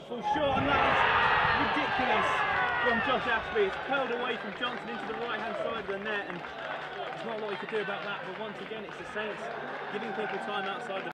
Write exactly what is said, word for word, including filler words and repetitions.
falls short, and that is ridiculous from Josh Ashby. It's curled away from Johnson into the right hand side of the net, and there's not a lot he could do about that. But once again, it's the Saints giving people time outside the